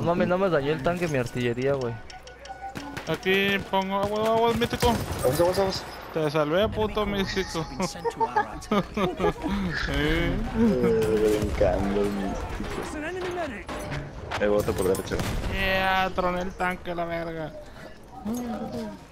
No mames, no me dañó el tanque mi artillería, güey. Aquí pongo agua, místico. Vamos. Te salvé, puto místico. Brincando el místico. Voto por derecha. Yeah, troné el tanque, la verga.